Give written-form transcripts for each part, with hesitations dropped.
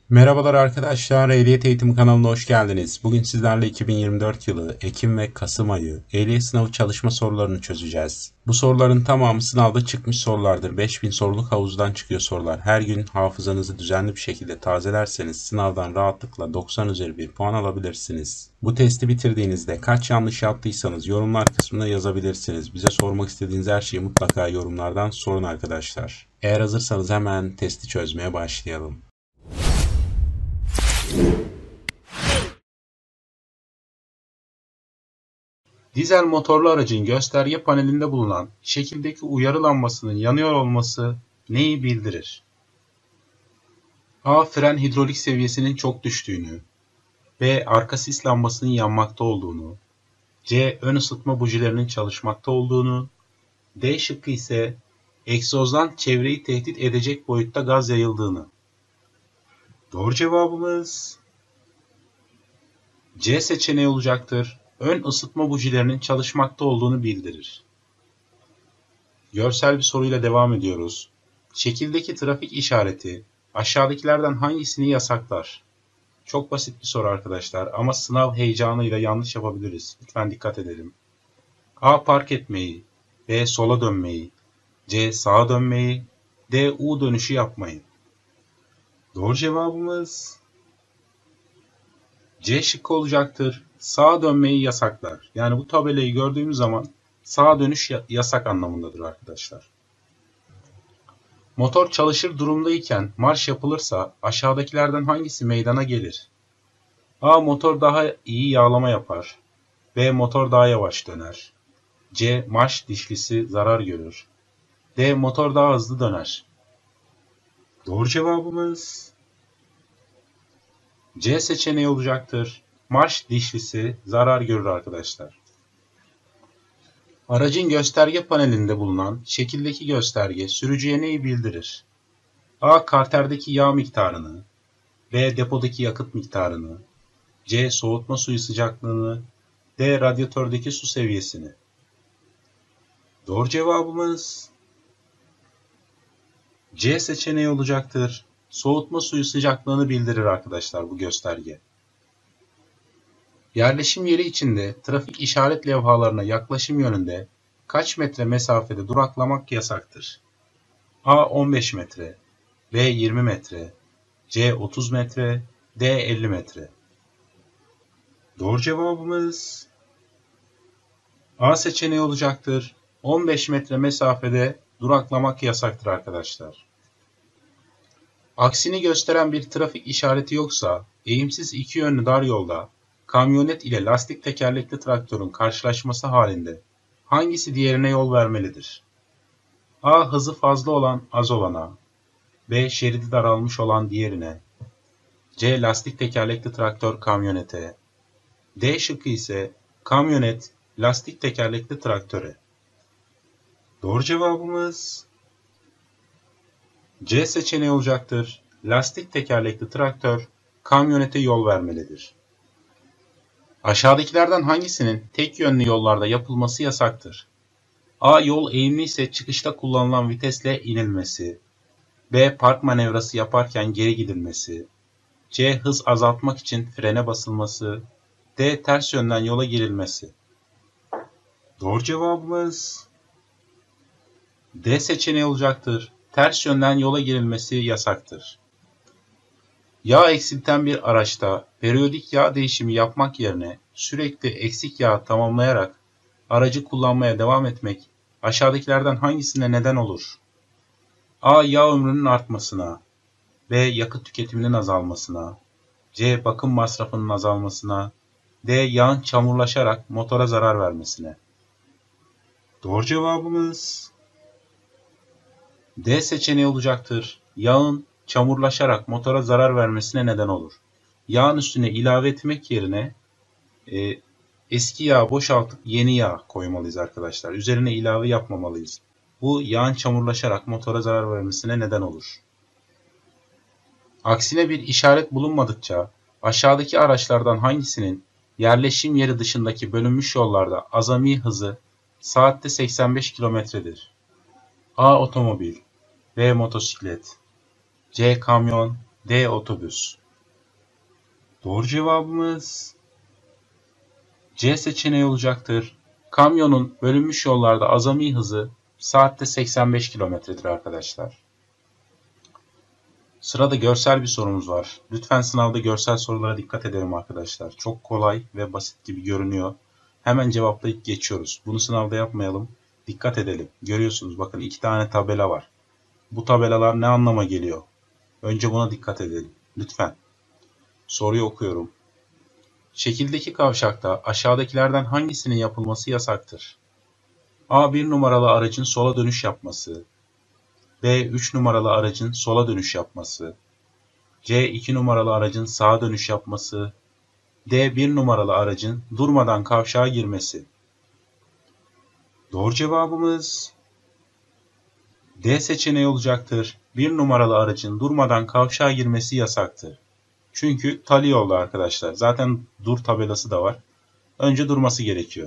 Merhabalar arkadaşlar, Ehliyet Eğitimi kanalına hoş geldiniz. Bugün sizlerle 2024 yılı Ekim ve Kasım ayı ehliyet sınavı çalışma sorularını çözeceğiz. Bu soruların tamamı sınavda çıkmış sorulardır. 5000 soruluk havuzdan çıkıyor sorular. Her gün hafızanızı düzenli bir şekilde tazelerseniz sınavdan rahatlıkla 90 üzeri bir puan alabilirsiniz. Bu testi bitirdiğinizde kaç yanlış yaptıysanız yorumlar kısmına yazabilirsiniz. Bize sormak istediğiniz her şeyi mutlaka yorumlardan sorun arkadaşlar. Eğer hazırsanız hemen testi çözmeye başlayalım. Dizel motorlu aracın gösterge panelinde bulunan şekildeki uyarı lambasının yanıyor olması neyi bildirir? A. Fren hidrolik seviyesinin çok düştüğünü. B. Arka sis lambasının yanmakta olduğunu. C. Ön ısıtma bujilerinin çalışmakta olduğunu. D şıkkı ise egzozdan çevreyi tehdit edecek boyutta gaz yayıldığını. Doğru cevabımız C seçeneği olacaktır. Ön ısıtma bujilerinin çalışmakta olduğunu bildirir. Görsel bir soruyla devam ediyoruz. Şekildeki trafik işareti aşağıdakilerden hangisini yasaklar? Çok basit bir soru arkadaşlar ama sınav heyecanıyla yanlış yapabiliriz. Lütfen dikkat edelim. A. Park etmeyi. B. Sola dönmeyi. C. Sağa dönmeyi. D. U dönüşü yapmayı. Doğru cevabımız C şıkkı olacaktır. Sağa dönmeyi yasaklar. Yani bu tabelayı gördüğümüz zaman sağa dönüş yasak anlamındadır arkadaşlar. Motor çalışır durumdayken marş yapılırsa aşağıdakilerden hangisi meydana gelir? A. Motor daha iyi yağlama yapar. B. Motor daha yavaş döner. C. Marş dişlisi zarar görür. D. Motor daha hızlı döner. Doğru cevabımız C seçeneği olacaktır. Marş dişlisi zarar görür arkadaşlar. Aracın gösterge panelinde bulunan şekildeki gösterge sürücüye neyi bildirir? A. Karterdeki yağ miktarını. B. Depodaki yakıt miktarını. C. Soğutma suyu sıcaklığını. D. Radyatördeki su seviyesini. Doğru cevabımız C seçeneği olacaktır. Soğutma suyu sıcaklığını bildirir arkadaşlar bu gösterge. Yerleşim yeri içinde trafik işaret levhalarına yaklaşım yönünde kaç metre mesafede duraklamak yasaktır? A. 15 metre. B. 20 metre. C. 30 metre. D. 50 metre. Doğru cevabımız A seçeneği olacaktır. 15 metre mesafede duraklamak yasaktır arkadaşlar. Aksini gösteren bir trafik işareti yoksa, eğimsiz iki yönlü dar yolda kamyonet ile lastik tekerlekli traktörün karşılaşması halinde hangisi diğerine yol vermelidir? A. Hızı fazla olan az olana. B. Şeridi daralmış olan diğerine. C. Lastik tekerlekli traktör kamyonete. D şıkkı ise kamyonet lastik tekerlekli traktöre. Doğru cevabımız C seçeneği olacaktır. Lastik tekerlekli traktör kamyonete yol vermelidir. Aşağıdakilerden hangisinin tek yönlü yollarda yapılması yasaktır? A. Yol eğimli ise çıkışta kullanılan vitesle inilmesi. B. Park manevrası yaparken geri gidilmesi. C. Hız azaltmak için frene basılması. D. Ters yönden yola girilmesi. Doğru cevabımız D seçeneği olacaktır. Ters yönden yola girilmesi yasaktır. Yağ eksilten bir araçta periyodik yağ değişimi yapmak yerine sürekli eksik yağ tamamlayarak aracı kullanmaya devam etmek aşağıdakilerden hangisine neden olur? A. Yağ ömrünün artmasına. B. Yakıt tüketiminin azalmasına. C. Bakım masrafının azalmasına. D. Yağın çamurlaşarak motora zarar vermesine. Doğru cevabımız D seçeneği olacaktır. Yağın çamurlaşarak motora zarar vermesine neden olur. Yağın üstüne ilave etmek yerine eski yağı boşaltıp yeni yağ koymalıyız arkadaşlar. Üzerine ilave yapmamalıyız. Bu yağın çamurlaşarak motora zarar vermesine neden olur. Aksine bir işaret bulunmadıkça aşağıdaki araçlardan hangisinin yerleşim yeri dışındaki bölünmüş yollarda azami hızı saatte 85 kilometredir? A. Otomobil. B. Motosiklet. C. Kamyon. D. Otobüs. Doğru cevabımız C seçeneği olacaktır. Kamyonun bölünmüş yollarda azami hızı saatte 85 kilometredir arkadaşlar. Sırada görsel bir sorumuz var. Lütfen sınavda görsel sorulara dikkat edelim arkadaşlar. Çok kolay ve basit gibi görünüyor. Hemen cevaplayıp geçiyoruz. Bunu sınavda yapmayalım. Dikkat edelim. Görüyorsunuz bakın 2 tane tabela var. Bu tabelalar ne anlama geliyor? Önce buna dikkat edelim. Lütfen. Soruyu okuyorum. Şekildeki kavşakta aşağıdakilerden hangisinin yapılması yasaktır? A. 1 numaralı aracın sola dönüş yapması. B. 3 numaralı aracın sola dönüş yapması. C. 2 numaralı aracın sağa dönüş yapması. D. 1 numaralı aracın durmadan kavşağa girmesi. Doğru cevabımız D seçeneği olacaktır. 1 numaralı aracın durmadan kavşağa girmesi yasaktır. Çünkü tali yolda arkadaşlar. Zaten dur tabelası da var. Önce durması gerekiyor.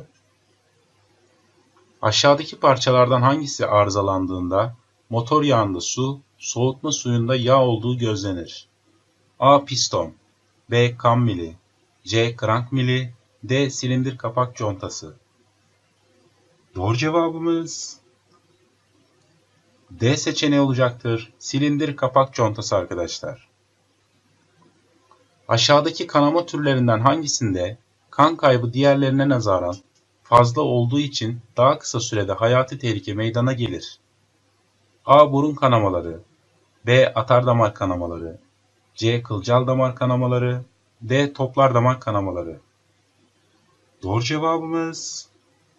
Aşağıdaki parçalardan hangisi arızalandığında motor yağında su, soğutma suyunda yağ olduğu gözlenir? A. Piston. B. Kam mili. C. Krank mili. D. Silindir kapak contası. Doğru cevabımız D seçeneği olacaktır. Silindir kapak contası arkadaşlar. Aşağıdaki kanama türlerinden hangisinde kan kaybı diğerlerine nazaran fazla olduğu için daha kısa sürede hayati tehlike meydana gelir? A. Burun kanamaları. B. Atardamar kanamaları. C. Kılcal damar kanamaları. D. Toplar damar kanamaları. Doğru cevabımız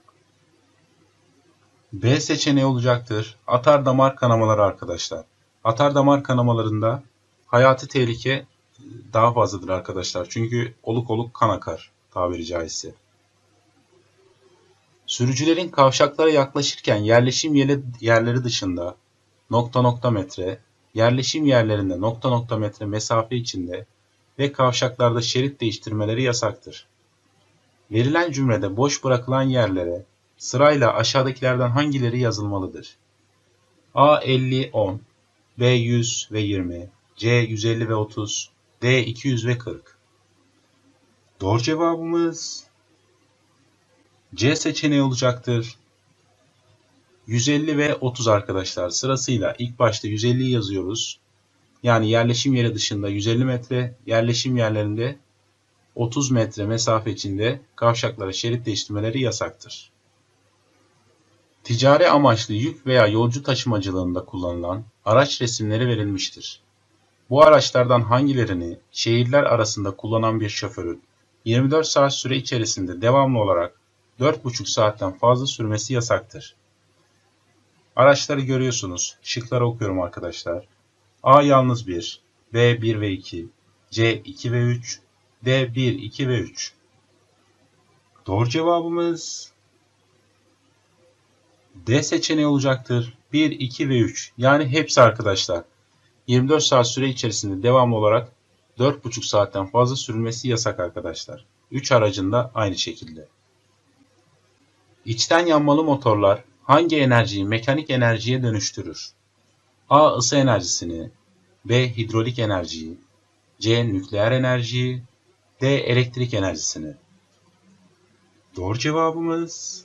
B seçeneği olacaktır. Atardamar kanamaları arkadaşlar. Atardamar kanamalarında hayati tehlike daha fazladır arkadaşlar. Çünkü oluk oluk kan akar tabiri caizse. Sürücülerin kavşaklara yaklaşırken yerleşim yerleri dışında nokta nokta metre, yerleşim yerlerinde nokta nokta metre mesafe içinde ve kavşaklarda şerit değiştirmeleri yasaktır. Verilen cümlede boş bırakılan yerlere sırayla aşağıdakilerden hangileri yazılmalıdır? A 50 10, B 100 ve 20, C 150 ve 30, D 200 ve 40. Doğru cevabımız C seçeneği olacaktır. 150 ve 30 arkadaşlar. Sırasıyla ilk başta 150'yi yazıyoruz. Yani yerleşim yeri dışında 150 metre, yerleşim yerlerinde 30 metre mesafe içinde kavşaklara şerit değiştirmeleri yasaktır. Ticari amaçlı yük veya yolcu taşımacılığında kullanılan araç resimleri verilmiştir. Bu araçlardan hangilerini şehirler arasında kullanan bir şoförün 24 saat süre içerisinde devamlı olarak 4,5 saatten fazla sürmesi yasaktır? Araçları görüyorsunuz. Şıkları okuyorum arkadaşlar. A yalnız 1, B 1 ve 2, C 2 ve 3, D 1, 2 ve 3. Doğru cevabımız D seçeneği olacaktır. 1, 2 ve 3. Yani hepsi arkadaşlar. 24 saat süre içerisinde devamlı olarak 4,5 saatten fazla sürülmesi yasak arkadaşlar. 3 aracın da aynı şekilde. İçten yanmalı motorlar hangi enerjiyi mekanik enerjiye dönüştürür? A. Isı enerjisini, B. Hidrolik enerjiyi, C. Nükleer enerjiyi, D. Elektrik enerjisini. Doğru cevabımız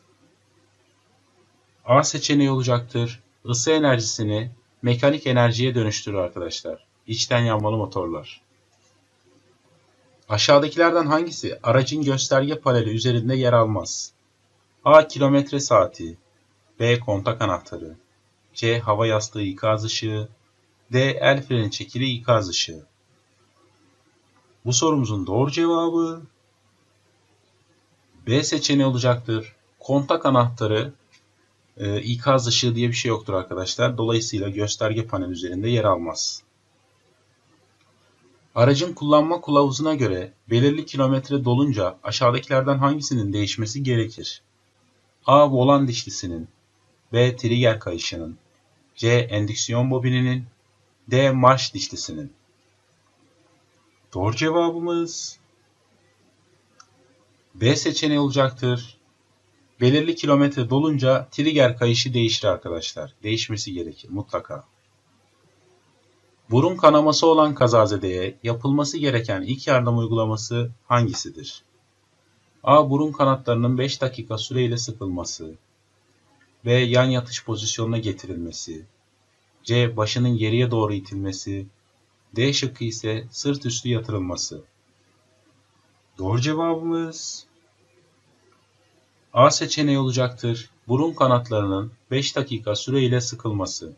A seçeneği olacaktır. Isı enerjisini mekanik enerjiye dönüştürür arkadaşlar. İçten yanmalı motorlar. Aşağıdakilerden hangisi aracın gösterge paneli üzerinde yer almaz? A. Kilometre saati, B. Kontak anahtarı, C. Hava yastığı ikaz ışığı, D. El freni çekili ikaz ışığı. Bu sorumuzun doğru cevabı B seçeneği olacaktır. Kontak anahtarı ikaz ışığı diye bir şey yoktur arkadaşlar. Dolayısıyla gösterge paneli üzerinde yer almaz. Aracın kullanma kılavuzuna göre belirli kilometre dolunca aşağıdakilerden hangisinin değişmesi gerekir? A. Volan dişlisinin, B. Trigger kayışının, C. Endüksiyon bobininin, D. Marş dişlisinin. Doğru cevabımız B seçeneği olacaktır. Belirli kilometre dolunca trigger kayışı değişir arkadaşlar. Değişmesi gerekir mutlaka. Burun kanaması olan kazazedeye yapılması gereken ilk yardım uygulaması hangisidir? A. Burun kanatlarının 5 dakika süreyle sıkılması. B. Yan yatış pozisyonuna getirilmesi. C. Başının geriye doğru itilmesi. D şıkkı ise sırt üstü yatırılması. Doğru cevabımız A seçeneği olacaktır. Burun kanatlarının 5 dakika süreyle sıkılması.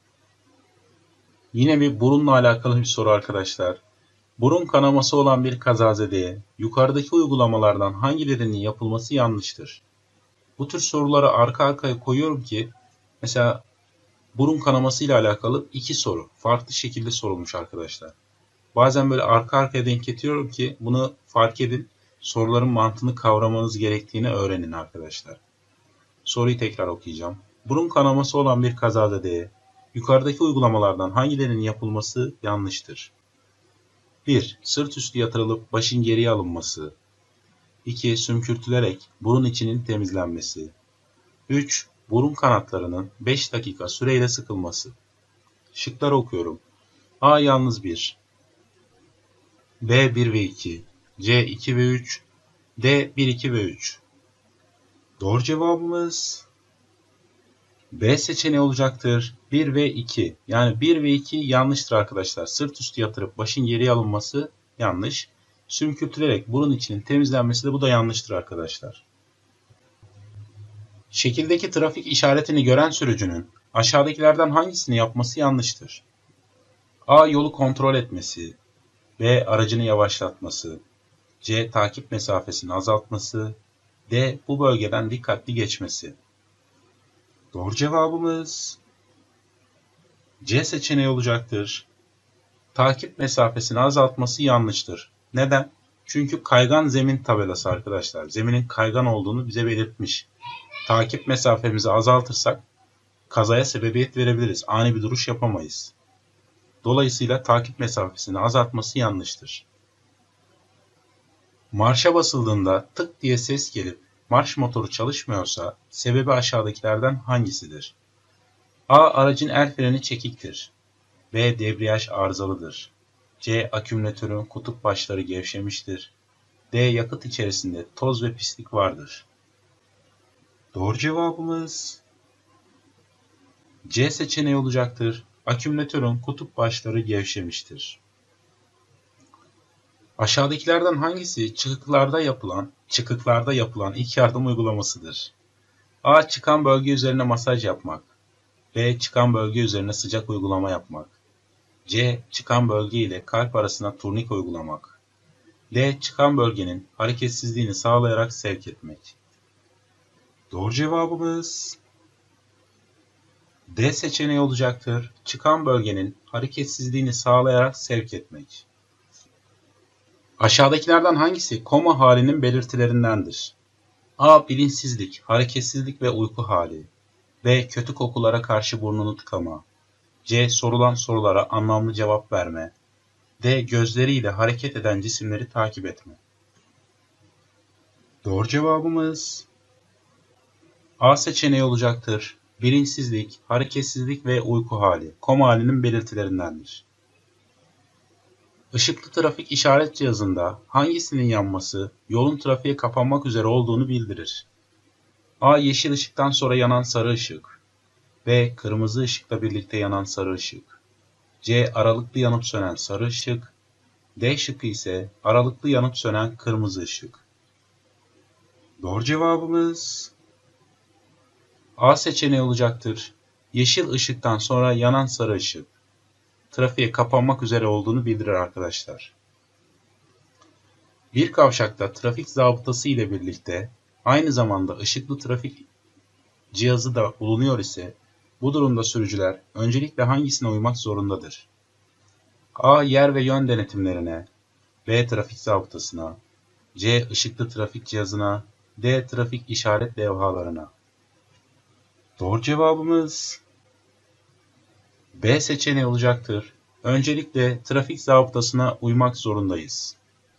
Yine bir burunla alakalı bir soru arkadaşlar. Burun kanaması olan bir kazazedeye yukarıdaki uygulamalardan hangilerinin yapılması yanlıştır? Bu tür soruları arka arkaya koyuyorum ki mesela burun kanaması ile alakalı 2 soru farklı şekilde sorulmuş arkadaşlar. Bazen böyle arka arkaya denk getiriyorum ki bunu fark edin. Soruların mantığını kavramanız gerektiğini öğrenin arkadaşlar. Soruyu tekrar okuyacağım. Burun kanaması olan bir kazazedeye yukarıdaki uygulamalardan hangilerinin yapılması yanlıştır? 1. Sırt üstü yatırılıp başın geriye alınması. 2. Sümkürtülerek burun içinin temizlenmesi. 3. Burun kanatlarının 5 dakika süreyle sıkılması. Şıkları okuyorum. A. Yalnız 1. B. 1 ve 2. C. 2 ve 3. D. 1, 2 ve 3. Doğru cevabımız B seçeneği olacaktır. 1 ve 2. Yani 1 ve 2 yanlıştır arkadaşlar. Sırt üstü yatırıp başın geriye alınması yanlış. Sümkürtülerek burun içinin temizlenmesi de bu da yanlıştır arkadaşlar. Şekildeki trafik işaretini gören sürücünün aşağıdakilerden hangisini yapması yanlıştır? A. Yolu kontrol etmesi. B. Aracını yavaşlatması. C. Takip mesafesini azaltması. D. Bu bölgeden dikkatli geçmesi. Doğru cevabımız C seçeneği olacaktır. Takip mesafesini azaltması yanlıştır. Neden? Çünkü kaygan zemin tabelası arkadaşlar. Zeminin kaygan olduğunu bize belirtmiş. Takip mesafemizi azaltırsak kazaya sebebiyet verebiliriz. Ani bir duruş yapamayız. Dolayısıyla takip mesafesini azaltması yanlıştır. Marşa basıldığında tık diye ses gelip marş motoru çalışmıyorsa sebebi aşağıdakilerden hangisidir? A. Aracın el freni çekiktir. B. Debriyaj arızalıdır. C. Akümülatörün kutup başları gevşemiştir. D. Yakıt içerisinde toz ve pislik vardır. Doğru cevabımız C seçeneği olacaktır. Akümülatörün kutup başları gevşemiştir. Aşağıdakilerden hangisi çıkıklarda yapılan ilk yardım uygulamasıdır? A. Çıkan bölge üzerine masaj yapmak. B. Çıkan bölge üzerine sıcak uygulama yapmak. C. Çıkan bölge ile kalp arasına turnik uygulamak. D. Çıkan bölgenin hareketsizliğini sağlayarak sevk etmek. Doğru cevabımız D seçeneği olacaktır. Çıkan bölgenin hareketsizliğini sağlayarak sevk etmek. Aşağıdakilerden hangisi koma halinin belirtilerindendir? A. Bilinçsizlik, hareketsizlik ve uyku hali. B. Kötü kokulara karşı burnunu tıkama. C. Sorulan sorulara anlamlı cevap verme. D. Gözleriyle hareket eden cisimleri takip etme. Doğru cevabımız A seçeneği olacaktır. Bilinçsizlik, hareketsizlik ve uyku hali koma halinin belirtilerindendir. Işıklı trafik işaret cihazında hangisinin yanması yolun trafiğe kapanmak üzere olduğunu bildirir? A. Yeşil ışıktan sonra yanan sarı ışık. B. Kırmızı ışıkla birlikte yanan sarı ışık. C. Aralıklı yanıp sönen sarı ışık. D şıkkı ise aralıklı yanıp sönen kırmızı ışık. Doğru cevabımız A seçeneği olacaktır. Yeşil ışıktan sonra yanan sarı ışık. Trafiğe kapanmak üzere olduğunu bildirir arkadaşlar. Bir kavşakta trafik zabıtası ile birlikte aynı zamanda ışıklı trafik cihazı da bulunuyor ise bu durumda sürücüler öncelikle hangisine uymak zorundadır? A. Yer ve yön denetimlerine. B. Trafik zabıtasına. C. Işıklı trafik cihazına. D. Trafik işaret levhalarına. Doğru cevabımız B seçeneği olacaktır. Öncelikle trafik zabıtasına uymak zorundayız.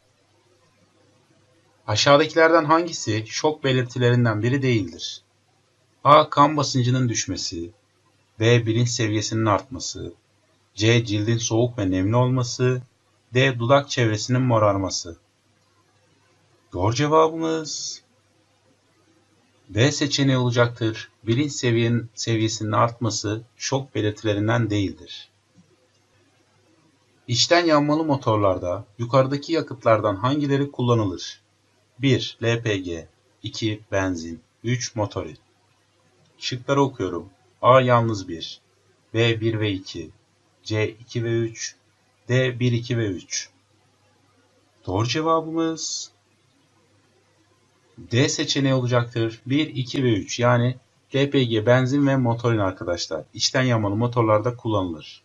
Aşağıdakilerden hangisi şok belirtilerinden biri değildir? A. Kan basıncının düşmesi. B. Bilinç seviyesinin artması. C. Cildin soğuk ve nemli olması. D. Dudak çevresinin morarması. Doğru cevabımız B seçeneği olacaktır. Bilinç seviyesinin artması şok belirtilerinden değildir. İçten yanmalı motorlarda yukarıdaki yakıtlardan hangileri kullanılır? 1. LPG 2. Benzin 3. Motorin. Şıkları okuyorum. A. Yalnız 1 B. 1 ve 2 C. 2 ve 3 D. 1, 2 ve 3. Doğru cevabımız D seçeneği olacaktır. 1, 2 ve 3 yani LPG, benzin ve motorin arkadaşlar. İçten yanmalı motorlarda kullanılır.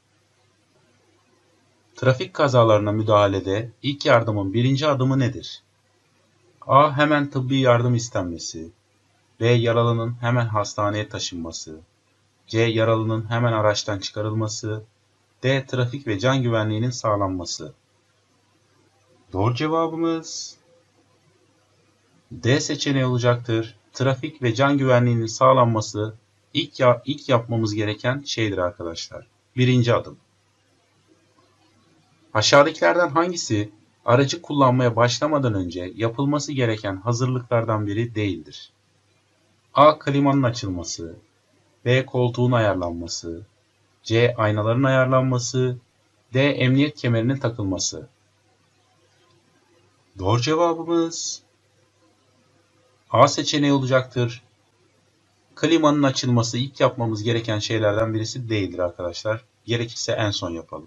Trafik kazalarına müdahalede ilk yardımın birinci adımı nedir? A. Hemen tıbbi yardım istenmesi. B. Yaralının hemen hastaneye taşınması. C. Yaralının hemen araçtan çıkarılması. D. Trafik ve can güvenliğinin sağlanması. Doğru cevabımız D seçeneği olacaktır. Trafik ve can güvenliğinin sağlanması ilk yapmamız gereken şeydir arkadaşlar. Birinci adım. Aşağıdakilerden hangisi aracı kullanmaya başlamadan önce yapılması gereken hazırlıklardan biri değildir? A. Klimanın açılması. B. Koltuğun ayarlanması. C. Aynaların ayarlanması. D. Emniyet kemerinin takılması. Doğru cevabımız A seçeneği olacaktır. Klimanın açılması ilk yapmamız gereken şeylerden birisi değildir arkadaşlar. Gerekirse en son yapalım.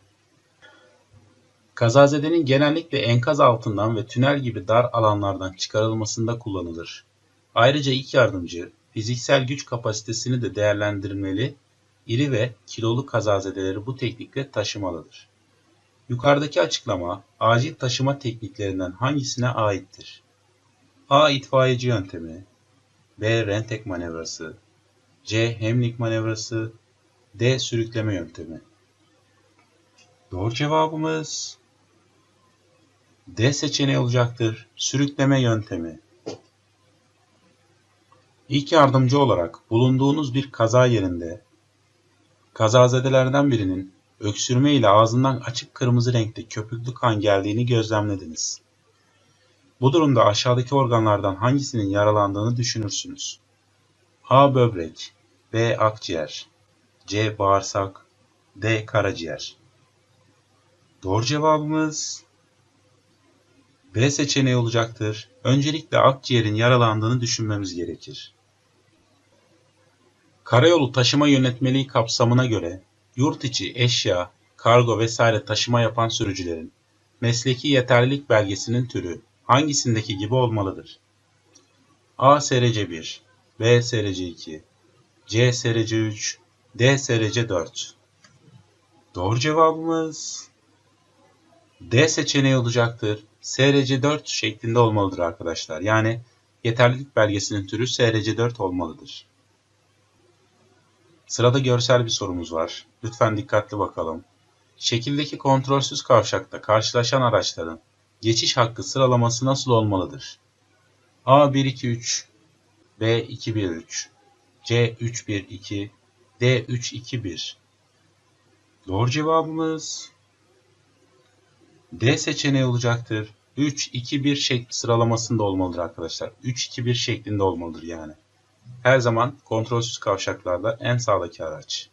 Kazazedenin genellikle enkaz altından ve tünel gibi dar alanlardan çıkarılmasında kullanılır. Ayrıca ilk yardımcı fiziksel güç kapasitesini de değerlendirmeli, iri ve kilolu kazazedeleri bu teknikle taşımalıdır. Yukarıdaki açıklama acil taşıma tekniklerinden hangisine aittir? A. İtfaiyeci yöntemi B. Rentek manevrası C. Hemlik manevrası D. Sürükleme yöntemi. Doğru cevabımız D seçeneği olacaktır. Sürükleme yöntemi. İlk yardımcı olarak bulunduğunuz bir kaza yerinde kazazedelerden birinin öksürme ile ağzından açık kırmızı renkte köpüklü kan geldiğini gözlemlediniz. Bu durumda aşağıdaki organlardan hangisinin yaralandığını düşünürsünüz. A. Böbrek B. Akciğer C. Bağırsak D. Karaciğer. Doğru cevabımız B seçeneği olacaktır. Öncelikle akciğerin yaralandığını düşünmemiz gerekir. Karayolu taşıma yönetmeliği kapsamına göre yurt içi eşya, kargo vesaire taşıma yapan sürücülerin mesleki yeterlilik belgesinin türü hangisindeki gibi olmalıdır? A. SRC 1 B. SRC 2 C. SRC 3 D. SRC 4. Doğru cevabımız D seçeneği olacaktır. SRC 4 şeklinde olmalıdır arkadaşlar. Yani yeterlilik belgesinin türü SRC 4 olmalıdır. Sırada görsel bir sorumuz var. Lütfen dikkatli bakalım. Şekildeki kontrolsüz kavşakta karşılaşan araçların geçiş hakkı sıralaması nasıl olmalıdır? A 1 2 3 B 2 1 3 C 3 1 2 D 3 2 1. Doğru cevabımız D seçeneği olacaktır. 3 2 1 şekli sıralamasında olmalıdır arkadaşlar. 3 2 1 şeklinde olmalıdır yani. Her zaman kontrolsüz kavşaklarda en sağdaki araç.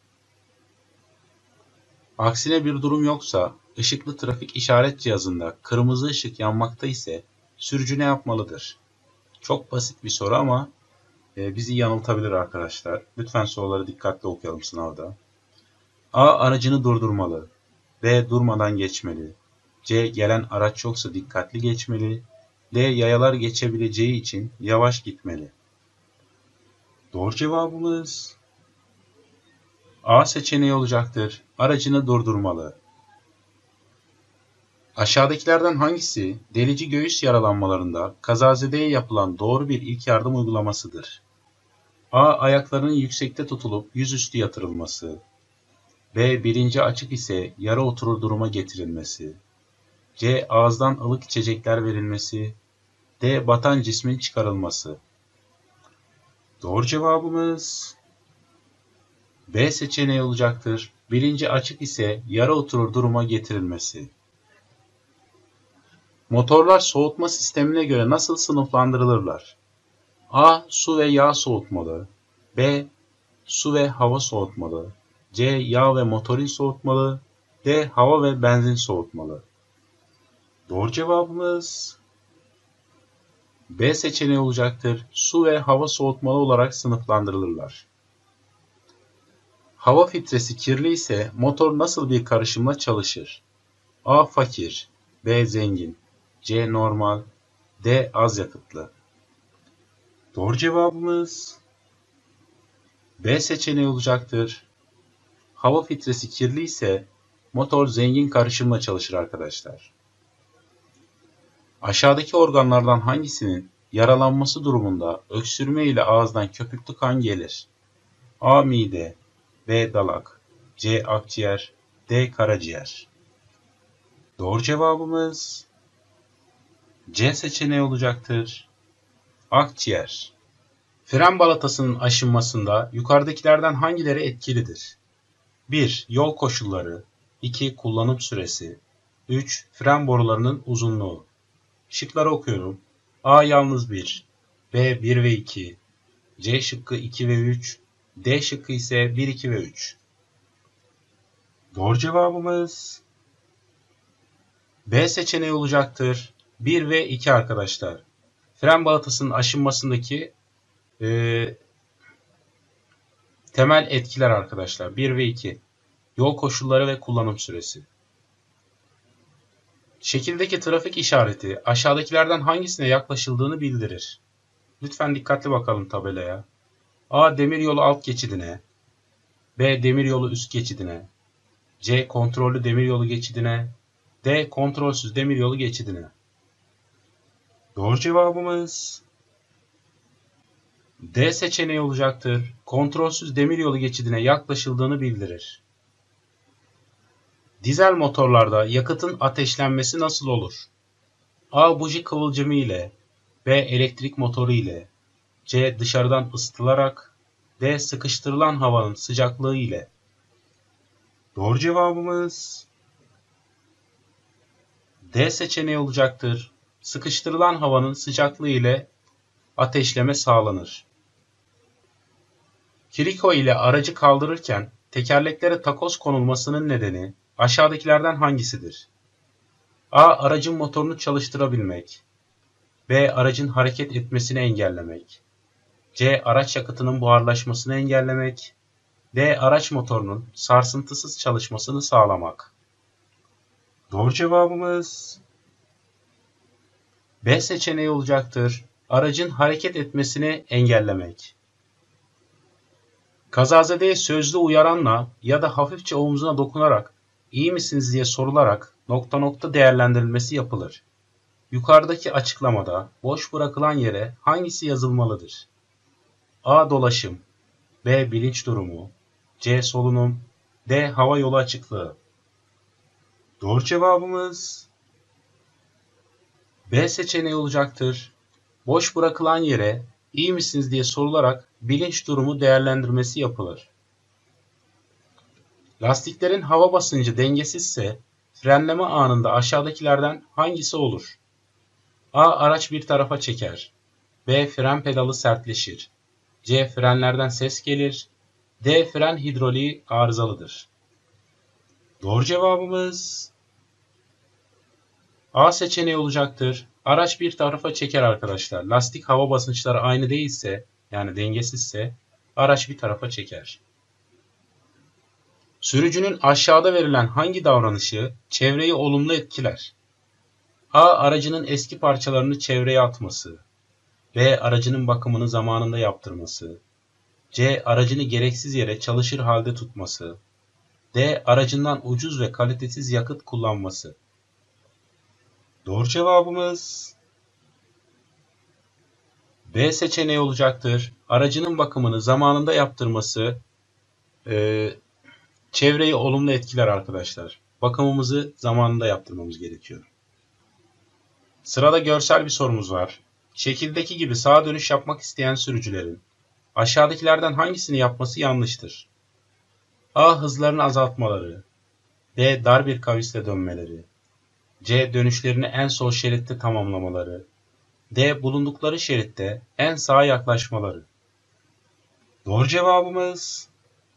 Aksine bir durum yoksa, ışıklı trafik işaret cihazında kırmızı ışık yanmakta ise sürücü ne yapmalıdır? Çok basit bir soru ama bizi yanıltabilir arkadaşlar. Lütfen soruları dikkatli okuyalım sınavda. A. Aracını durdurmalı. B. Durmadan geçmeli. C. Gelen araç yoksa dikkatli geçmeli. D. Yayalar geçebileceği için yavaş gitmeli. Doğru cevabımız A seçeneği olacaktır. Aracını durdurmalı. Aşağıdakilerden hangisi delici göğüs yaralanmalarında kazazedeye yapılan doğru bir ilk yardım uygulamasıdır? A. Ayaklarının yüksekte tutulup yüzüstü yatırılması. B. Bilinci açık ise yara oturur duruma getirilmesi. C. Ağızdan ılık içecekler verilmesi. D. Batan cismin çıkarılması. Doğru cevabımız B seçeneği olacaktır. bilinci açık ise yarı oturur duruma getirilmesi. Motorlar soğutma sistemine göre nasıl sınıflandırılırlar? A. Su ve yağ soğutmalı. B. Su ve hava soğutmalı. C. Yağ ve motorin soğutmalı. D. Hava ve benzin soğutmalı. Doğru cevabımız B seçeneği olacaktır. Su ve hava soğutmalı olarak sınıflandırılırlar. Hava filtresi kirli ise motor nasıl bir karışımla çalışır? A. Fakir. B. Zengin. C. Normal. D. Az yakıtlı. Doğru cevabımız B seçeneği olacaktır. Hava filtresi kirli ise motor zengin karışımla çalışır arkadaşlar. Aşağıdaki organlardan hangisinin yaralanması durumunda öksürme ile ağızdan köpüklü kan gelir? A. Mide. B. Dalak. C. Akciğer. D. Karaciğer. Doğru cevabımız C seçeneği olacaktır. Akciğer. Fren balatasının aşınmasında yukarıdakilerden hangileri etkilidir? 1. Yol koşulları. 2. Kullanım süresi. 3. Fren borularının uzunluğu. Şıkları okuyorum. A. Yalnız 1. B. 1 ve 2. C şıkkı 2 ve 3. D şıkkı ise 1, 2 ve 3. Doğru cevabımız B seçeneği olacaktır. 1 ve 2 arkadaşlar. Fren balatasının aşınmasındaki temel etkiler arkadaşlar. 1 ve 2. Yol koşulları ve kullanım süresi. Şekildeki trafik işareti aşağıdakilerden hangisine yaklaşıldığını bildirir. Lütfen dikkatli bakalım tabelaya. A. Demiryolu alt geçidine. B. Demiryolu üst geçidine. C. Kontrollü demiryolu geçidine. D. Kontrolsüz demiryolu geçidine. Doğru cevabımız D seçeneği olacaktır. Kontrolsüz demiryolu geçidine yaklaşıldığını bildirir. Dizel motorlarda yakıtın ateşlenmesi nasıl olur? A. Buji kıvılcımı ile. B. Elektrik motoru ile. C. Dışarıdan ısıtılarak. D. Sıkıştırılan havanın sıcaklığı ile. Doğru cevabımız D seçeneği olacaktır. Sıkıştırılan havanın sıcaklığı ile ateşleme sağlanır. Kiriko ile aracı kaldırırken tekerleklere takoz konulmasının nedeni aşağıdakilerden hangisidir? A. Aracın motorunu çalıştırabilmek. B. Aracın hareket etmesini engellemek. C. Araç yakıtının buharlaşmasını engellemek. D. Araç motorunun sarsıntısız çalışmasını sağlamak. Doğru cevabımız B seçeneği olacaktır. Aracın hareket etmesini engellemek. Kazazedeye sözlü uyaranla ya da hafifçe omzuna dokunarak iyi misiniz diye sorularak nokta nokta değerlendirilmesi yapılır. Yukarıdaki açıklamada boş bırakılan yere hangisi yazılmalıdır? A. Dolaşım. B. Bilinç durumu. C. Solunum. D. Hava yolu açıklığı. Doğru cevabımız B seçeneği olacaktır. Boş bırakılan yere iyi misiniz diye sorularak bilinç durumu değerlendirmesi yapılır. Lastiklerin hava basıncı dengesizse frenleme anında aşağıdakilerden hangisi olur? A. Araç bir tarafa çeker. B. Fren pedalı sertleşir. C. Frenlerden ses gelir. D. Fren hidroliği arızalıdır. Doğru cevabımız A seçeneği olacaktır. Araç bir tarafa çeker arkadaşlar. Lastik hava basınçları aynı değilse, yani dengesizse araç bir tarafa çeker. Sürücünün aşağıda verilen hangi davranışı çevreyi olumlu etkiler? A. Aracının eski parçalarını çevreye atması. B. Aracının bakımını zamanında yaptırması. C. Aracını gereksiz yere çalışır halde tutması. D. Aracından ucuz ve kalitesiz yakıt kullanması. Doğru cevabımız B seçeneği olacaktır. Aracının bakımını zamanında yaptırması çevreyi olumlu etkiler arkadaşlar. Bakımımızı zamanında yaptırmamız gerekiyor. Sırada görsel bir sorumuz var. Şekildeki gibi sağa dönüş yapmak isteyen sürücülerin aşağıdakilerden hangisini yapması yanlıştır? A. Hızlarını azaltmaları. B. Dar bir kavisle dönmeleri. C. Dönüşlerini en sol şeritte tamamlamaları. D. Bulundukları şeritte en sağa yaklaşmaları. Doğru cevabımız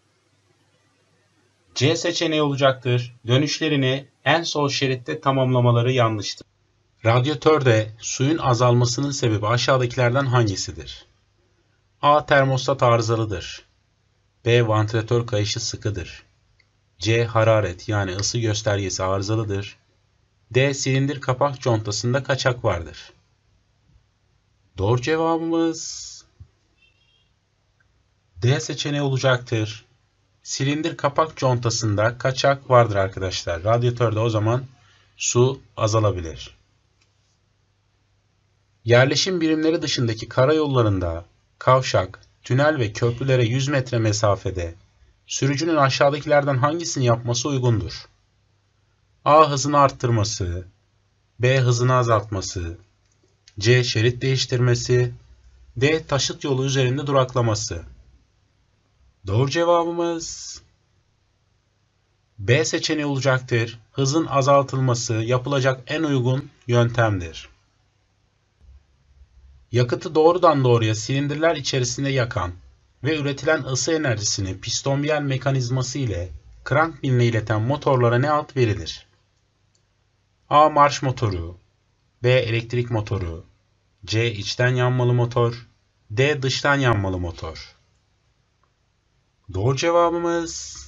C seçeneği olacaktır. Dönüşlerini en sol şeritte tamamlamaları yanlıştır. Radyatörde suyun azalmasının sebebi aşağıdakilerden hangisidir? A. Termostat arızalıdır. B. Vantilatör kayışı sıkıdır. C. Hararet yani ısı göstergesi arızalıdır. D. Silindir kapak contasında kaçak vardır. Doğru cevabımız D seçeneği olacaktır. Silindir kapak contasında kaçak vardır arkadaşlar. Radyatörde o zaman su azalabilir. Yerleşim birimleri dışındaki karayollarında kavşak, tünel ve köprülere 100 metre mesafede sürücünün aşağıdakilerden hangisini yapması uygundur? A. Hızını arttırması. B. Hızını azaltması. C. Şerit değiştirmesi. D. Taşıt yolu üzerinde duraklaması. Doğru cevabımız B seçeneği olacaktır. Hızın azaltılması yapılacak en uygun yöntemdir. Yakıtı doğrudan doğruya silindirler içerisinde yakan ve üretilen ısı enerjisini piston mekanizması ile krank miline ileten motorlara ne ad verilir? A. Marş motoru. B. Elektrik motoru. C. İçten yanmalı motor. D. Dıştan yanmalı motor. Doğru cevabımız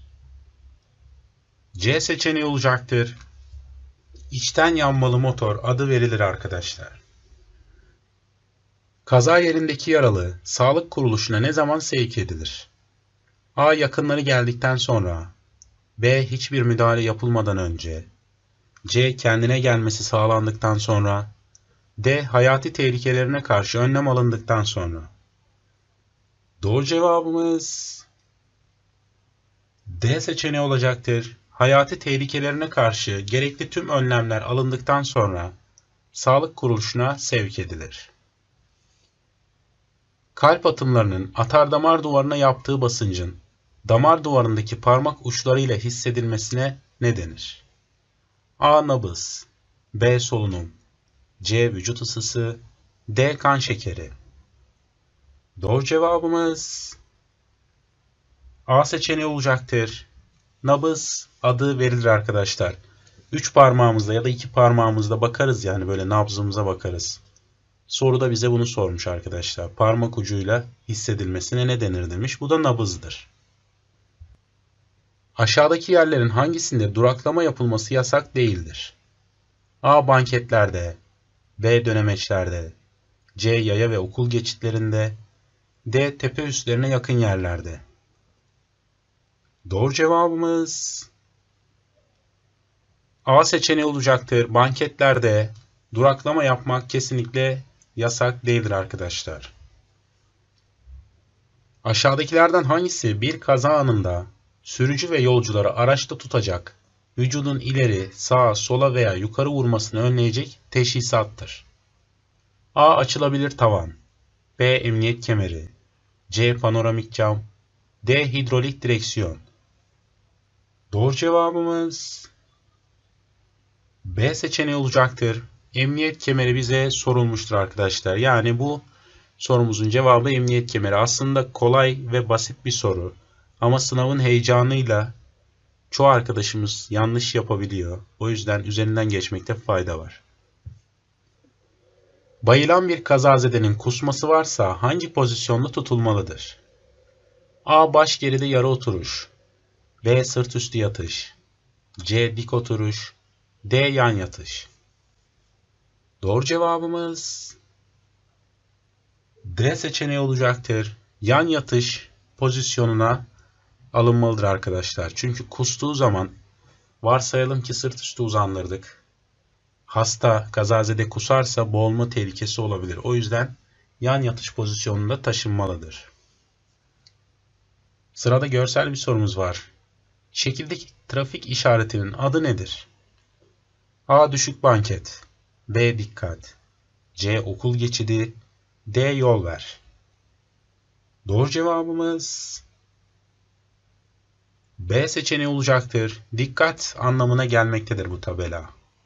C seçeneği olacaktır. İçten yanmalı motor adı verilir arkadaşlar. Kaza yerindeki yaralı sağlık kuruluşuna ne zaman sevk edilir? A. Yakınları geldikten sonra. B. Hiçbir müdahale yapılmadan önce. C. Kendine gelmesi sağlandıktan sonra. D. Hayati tehlikelerine karşı önlem alındıktan sonra. Doğru cevabımız D seçeneği olacaktır. Hayati tehlikelerine karşı gerekli tüm önlemler alındıktan sonra sağlık kuruluşuna sevk edilir. Kalp atımlarının atardamar duvarına yaptığı basıncın damar duvarındaki parmak uçlarıyla hissedilmesine ne denir? A. Nabız. B. Solunum. C. Vücut ısısı. D. Kan şekeri. Doğru cevabımız A seçeneği olacaktır. Nabız adı verilir arkadaşlar. 3 parmağımızla ya da 2 parmağımızla bakarız yani böyle nabzımıza bakarız. Soruda bize bunu sormuş arkadaşlar. Parmak ucuyla hissedilmesine ne denir demiş. Bu da nabızdır. Aşağıdaki yerlerin hangisinde duraklama yapılması yasak değildir? A. Banketlerde. B. Dönemeçlerde. C. Yaya ve okul geçitlerinde. D. Tepe üslerine yakın yerlerde. Doğru cevabımız A seçeneği olacaktır. Banketlerde duraklama yapmak kesinlikle yasak değildir arkadaşlar. Aşağıdakilerden hangisi bir kaza anında sürücü ve yolcuları araçta tutacak, vücudun ileri, sağa, sola veya yukarı vurmasını önleyecek teşhisattır? A. Açılabilir tavan. B. Emniyet kemeri. C. Panoramik cam. D. Hidrolik direksiyon. Doğru cevabımız B seçeneği olacaktır. Emniyet kemeri bize sorulmuştur arkadaşlar. Yani bu sorumuzun cevabı emniyet kemeri. Aslında kolay ve basit bir soru. Ama sınavın heyecanıyla çoğu arkadaşımız yanlış yapabiliyor. O yüzden üzerinden geçmekte fayda var. Bayılan bir kazazedenin kusması varsa hangi pozisyonda tutulmalıdır? A. Baş geride yarı oturuş. B. Sırt üstü yatış. C. Dik oturuş. D. Yan yatış. Doğru cevabımız D seçeneği olacaktır. Yan yatış pozisyonuna alınmalıdır arkadaşlar. Çünkü kustuğu zaman varsayalım ki sırt üstü uzandırdık. Hasta kazazede kusarsa boğulma tehlikesi olabilir. O yüzden yan yatış pozisyonunda taşınmalıdır. Sırada görsel bir sorumuz var. Şekildeki trafik işaretinin adı nedir? A. Düşük banket. B. Dikkat. C. Okul geçidi. D. Yol ver. Doğru cevabımız B seçeneği olacaktır. Dikkat anlamına gelmektedir bu tabela.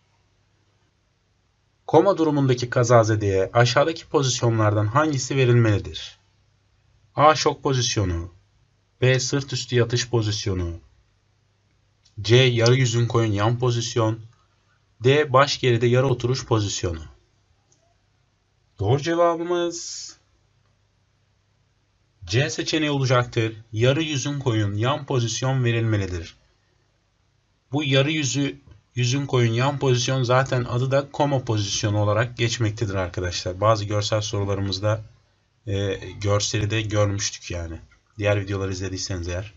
Koma durumundaki kazazedeye aşağıdaki pozisyonlardan hangisi verilmelidir? A. Şok pozisyonu. B. Sırt üstü yatış pozisyonu. C. Yarı yüzün koyun yan pozisyon. D. Baş geride yarı oturuş pozisyonu. Doğru cevabımız C seçeneği olacaktır. Yarı yüzün koyun yan pozisyon verilmelidir. Bu yarı yüzün koyun yan pozisyon zaten adı da koma pozisyonu olarak geçmektedir arkadaşlar. Bazı görsel sorularımızda görseli de görmüştük yani. Diğer videoları izlediyseniz eğer.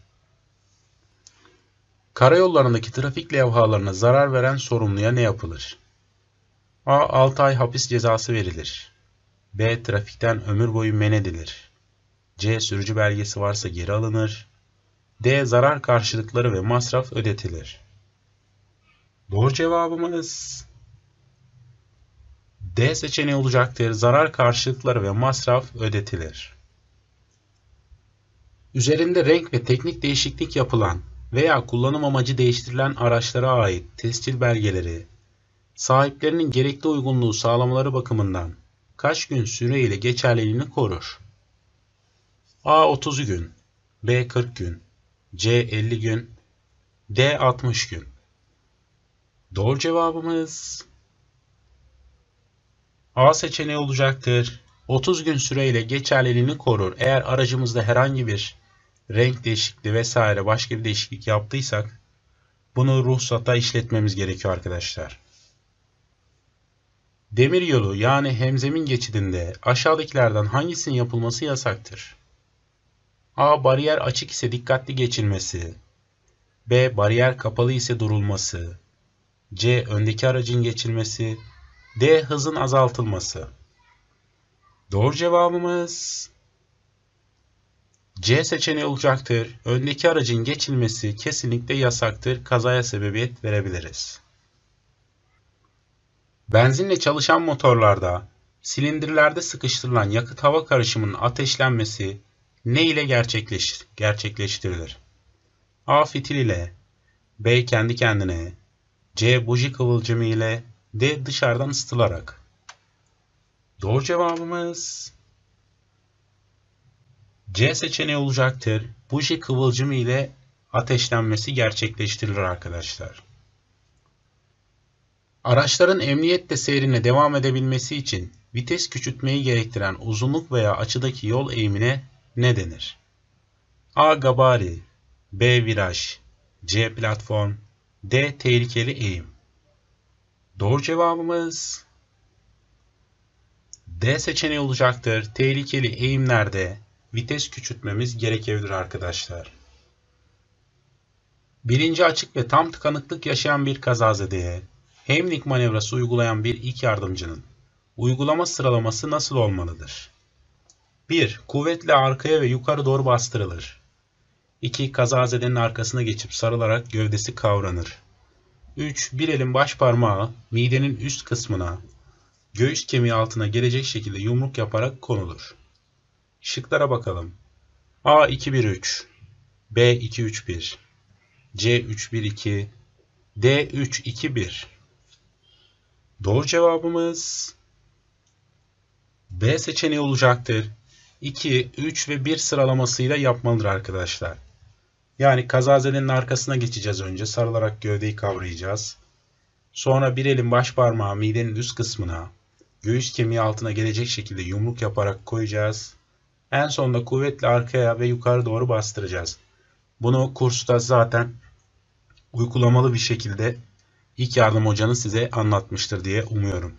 Karayollarındaki trafik levhalarına zarar veren sorumluya ne yapılır? A. 6 ay hapis cezası verilir. B. Trafikten ömür boyu men edilir. C. Sürücü belgesi varsa geri alınır. D. Zarar karşılıkları ve masraf ödetilir. Doğru cevabımız D seçeneği olacaktır. Zarar karşılıkları ve masraf ödetilir. Üzerinde renk ve teknik değişiklik yapılan veya kullanım amacı değiştirilen araçlara ait tescil belgeleri, sahiplerinin gerekli uygunluğu sağlamaları bakımından kaç gün süreyle geçerliliğini korur? A. 30 gün, B. 40 gün, C. 50 gün, D. 60 gün. Doğru cevabımız A seçeneği olacaktır. 30 gün süreyle geçerliliğini korur. Eğer aracımızda herhangi bir renk değişikliği vesaire başka bir değişiklik yaptıysak bunu ruhsata işletmemiz gerekiyor arkadaşlar. Demiryolu yani hemzemin geçidinde aşağıdakilerden hangisinin yapılması yasaktır? A. Bariyer açık ise dikkatli geçilmesi. B. Bariyer kapalı ise durulması. C. Öndeki aracın geçilmesi. D. Hızın azaltılması. Doğru cevabımız C seçeneği olacaktır. Öndeki aracın geçilmesi kesinlikle yasaktır. Kazaya sebebiyet verebiliriz. Benzinle çalışan motorlarda silindirlerde sıkıştırılan yakıt hava karışımının ateşlenmesi ne ile gerçekleştirilir? A. Fitil ile, B. Kendi kendine, C. Buji kıvılcımı ile, D. Dışarıdan ısıtılarak. Doğru cevabımız C seçeneği olacaktır. Buji kıvılcımı ile ateşlenmesi gerçekleştirilir arkadaşlar. Araçların emniyetle seyrine devam edebilmesi için vites küçültmeyi gerektiren uzunluk veya açıdaki yol eğimine ne denir? A. Gabari, B. Viraj, C. Platform, D. Tehlikeli eğim. Doğru cevabımız D seçeneği olacaktır. Tehlikeli eğimlerde vites küçültmemiz gerekebilir arkadaşlar. Bilinci açık ve tam tıkanıklık yaşayan bir kazazedeye Heimlich manevrası uygulayan bir ilk yardımcının uygulama sıralaması nasıl olmalıdır? 1. Kuvvetle arkaya ve yukarı doğru bastırılır. 2. Kazazedenin arkasına geçip sarılarak gövdesi kavranır. 3. Bir elin baş parmağı midenin üst kısmına, göğüs kemiği altına gelecek şekilde yumruk yaparak konulur. Şıklara bakalım. A. 2-1-3, B. 2-3-1, C. 3-1-2, D. 3-2-1. Doğru cevabımız B seçeneği olacaktır. 2, 3 ve 1 sıralamasıyla yapmalıdır arkadaşlar. Yani kazazedenin arkasına geçeceğiz önce. Sarılarak gövdeyi kavrayacağız. Sonra bir elin baş parmağı midenin üst kısmına, göğüs kemiği altına gelecek şekilde yumruk yaparak koyacağız. En sonunda kuvvetle arkaya ve yukarı doğru bastıracağız. Bunu kursta zaten uygulamalı bir şekilde ilk yardım hocanız size anlatmıştır diye umuyorum.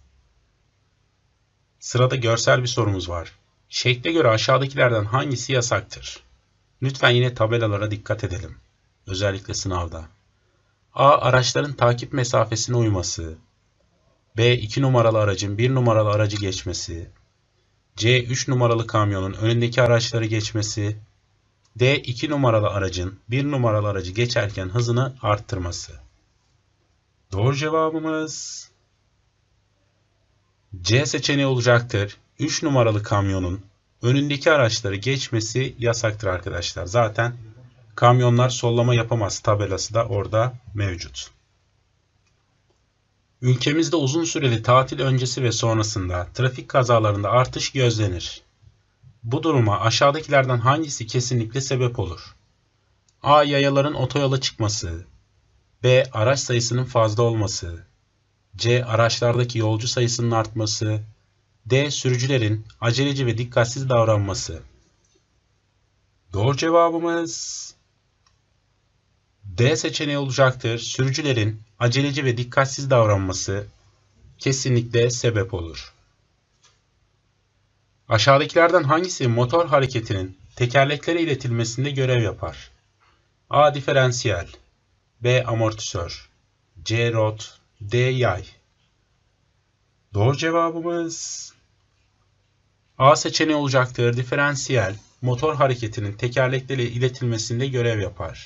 Sırada görsel bir sorumuz var. Şekle göre aşağıdakilerden hangisi yasaktır? Lütfen yine tabelalara dikkat edelim. Özellikle sınavda. A. Araçların takip mesafesine uyması. B. 2 numaralı aracın 1 numaralı aracı geçmesi. C. 3 numaralı kamyonun önündeki araçları geçmesi. D. 2 numaralı aracın 1 numaralı aracı geçerken hızını arttırması. Doğru cevabımız C seçeneği olacaktır. 3 numaralı kamyonun önündeki araçları geçmesi yasaktır arkadaşlar. Zaten Kamyonlar sollama yapamaz tabelası da orada mevcut. Ülkemizde uzun süreli tatil öncesi ve sonrasında trafik kazalarında artış gözlenir. Bu duruma aşağıdakilerden hangisi kesinlikle sebep olur? A. Yayaların otoyola çıkması. B. Araç sayısının fazla olması. C. Araçlardaki yolcu sayısının artması. D. Sürücülerin aceleci ve dikkatsiz davranması. Doğru cevabımız D seçeneği olacaktır. Sürücülerin aceleci ve dikkatsiz davranması kesinlikle sebep olur. Aşağıdakilerden hangisi motor hareketinin tekerleklere iletilmesinde görev yapar? A. Diferansiyel. B. Amortisör. C. Rot. D. Yay. Doğru cevabımız A seçeneği olacaktır. Diferansiyel, motor hareketinin tekerleklere iletilmesinde görev yapar.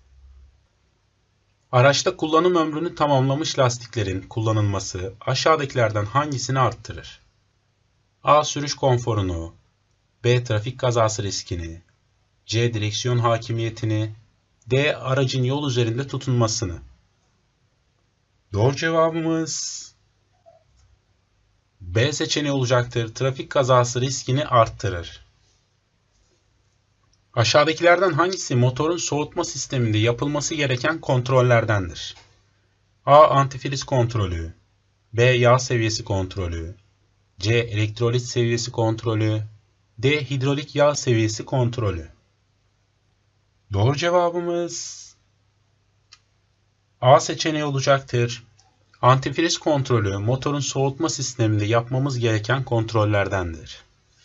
Araçta kullanım ömrünü tamamlamış lastiklerin kullanılması aşağıdakilerden hangisini arttırır? A. Sürüş konforunu. B. Trafik kazası riskini. C. Direksiyon hakimiyetini. D. Aracın yol üzerinde tutunmasını. Doğru cevabımız B seçeneği olacaktır. Trafik kazası riskini arttırır. Aşağıdakilerden hangisi motorun soğutma sisteminde yapılması gereken kontrollerdendir? A. Antifriz kontrolü. B. Yağ seviyesi kontrolü. C. Elektrolit seviyesi kontrolü. D. Hidrolik yağ seviyesi kontrolü. Doğru cevabımız A seçeneği olacaktır. Antifriz kontrolü motorun soğutma sisteminde yapmamız gereken kontrollerdendir.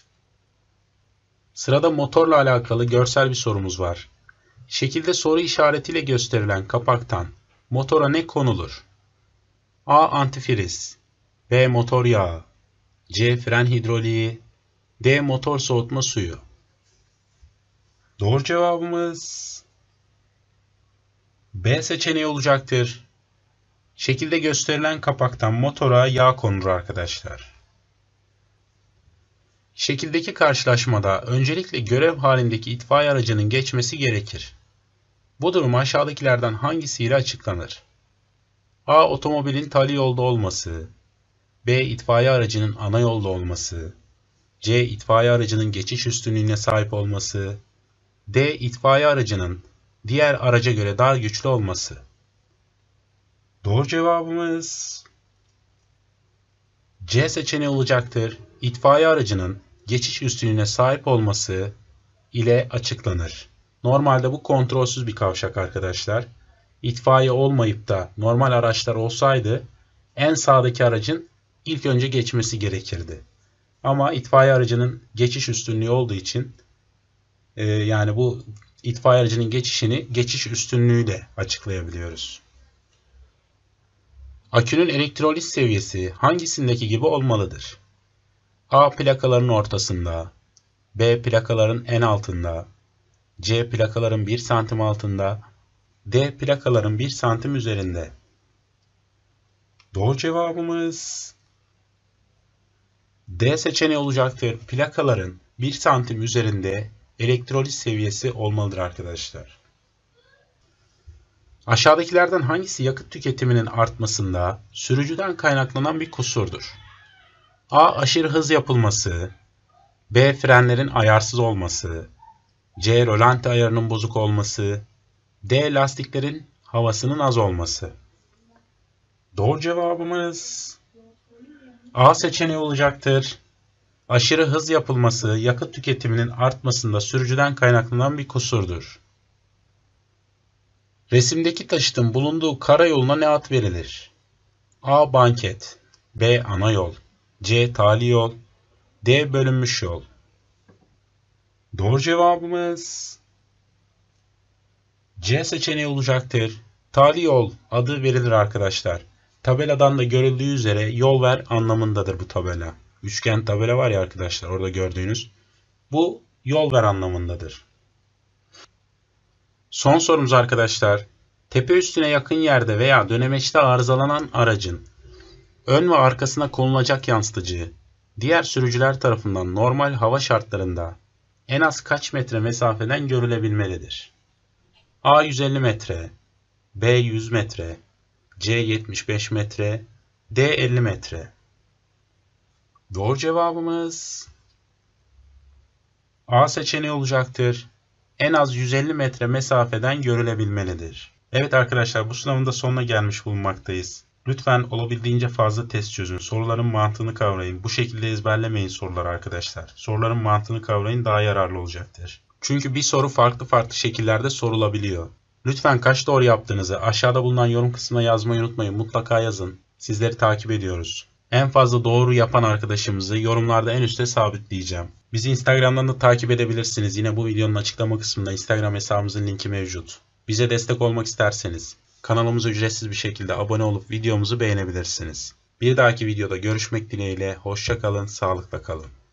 Sırada motorla alakalı görsel bir sorumuz var. Şekilde soru işaretiyle gösterilen kapaktan motora ne konulur? A. Antifriz. B. Motor yağı. C. Fren hidroliği. D. Motor soğutma suyu. Doğru cevabımız B seçeneği olacaktır. Şekilde gösterilen kapaktan motora yağ konur arkadaşlar. Şekildeki karşılaşmada öncelikle görev halindeki itfaiye aracının geçmesi gerekir. Bu durum aşağıdakilerden hangisiyle açıklanır? A. Otomobilin tali yolda olması. B. İtfaiye aracının ana yolda olması. C. İtfaiye aracının geçiş üstünlüğüne sahip olması. D. İtfaiye aracının diğer araca göre daha güçlü olması. Doğru cevabımız C seçeneği olacaktır. İtfaiye aracının geçiş üstünlüğüne sahip olması ile açıklanır. Normalde bu kontrolsüz bir kavşak arkadaşlar. İtfaiye olmayıp da normal araçlar olsaydı en sağdaki aracın ilk önce geçmesi gerekirdi. Ama itfaiye aracının geçiş üstünlüğü olduğu için yani bu itfaiye aracının geçişini geçiş üstünlüğüyle açıklayabiliyoruz. Akünün elektrolit seviyesi hangisindeki gibi olmalıdır? A. Plakaların ortasında. B. Plakaların en altında. C. Plakaların 1 santim altında. D. Plakaların 1 santim üzerinde. Doğru cevabımız D seçeneği olacaktır. Plakaların 1 santim üzerinde elektrolit seviyesi olmalıdır arkadaşlar. Aşağıdakilerden hangisi yakıt tüketiminin artmasında sürücüden kaynaklanan bir kusurdur? A. Aşırı hız yapılması. B. Frenlerin ayarsız olması. C. Rölanti ayarının bozuk olması. D. Lastiklerin havasının az olması. Doğru cevabımız A seçeneği olacaktır. Aşırı hız yapılması yakıt tüketiminin artmasında sürücüden kaynaklanan bir kusurdur. Resimdeki taşıtın bulunduğu karayoluna ne ad verilir? A. Banket. B. Ana yol. C. Tali yol. D. Bölünmüş yol. Doğru cevabımız C seçeneği olacaktır. Tali yol adı verilir arkadaşlar. Tabeladan da görüldüğü üzere yol ver anlamındadır bu tabela. Üçgen tabela var ya arkadaşlar orada gördüğünüz. Bu yol ver anlamındadır. Son sorumuz arkadaşlar. Tepe üstüne yakın yerde veya dönemeçte arızalanan aracın ön ve arkasına konulacak yansıtıcı diğer sürücüler tarafından normal hava şartlarında en az kaç metre mesafeden görülebilmelidir? A 150 metre, B 100 metre, C 75 metre, D 50 metre. Doğru cevabımız A seçeneği olacaktır. En az 150 metre mesafeden görülebilmelidir. Evet arkadaşlar, bu sınavın da sonuna gelmiş bulunmaktayız. Lütfen olabildiğince fazla test çözün. Soruların mantığını kavrayın. Bu şekilde ezberlemeyin soruları arkadaşlar. Soruların mantığını kavrayın, daha yararlı olacaktır. Çünkü bir soru farklı farklı şekillerde sorulabiliyor. Lütfen kaç doğru yaptığınızı aşağıda bulunan yorum kısmına yazmayı unutmayın. Mutlaka yazın. Sizleri takip ediyoruz. En fazla doğru yapan arkadaşımızı yorumlarda en üste sabitleyeceğim. Bizi Instagram'dan da takip edebilirsiniz. Yine bu videonun açıklama kısmında Instagram hesabımızın linki mevcut. Bize destek olmak isterseniz kanalımıza ücretsiz bir şekilde abone olup videomuzu beğenebilirsiniz. Bir dahaki videoda görüşmek dileğiyle. Hoşça kalın, sağlıkla kalın.